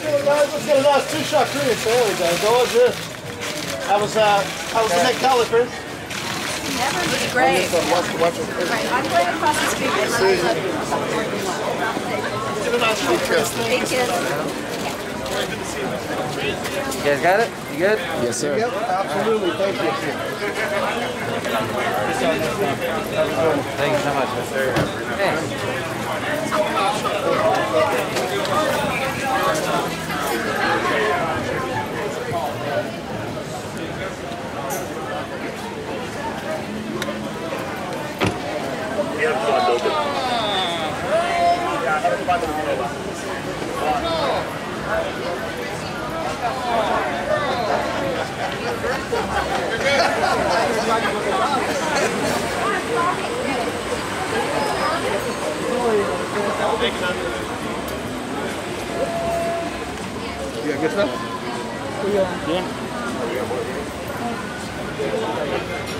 Let's get a nice two-shot cruise. There we go. Going good. How was the neck collar, Chris? Never be great. Right, I'm playing across the street. Get a nice little Chris. Thank you. You guys got it? You good? Yes, sir. Yep, absolutely. Thank you. Thank you so much. Hey. You got good stuff? Yeah.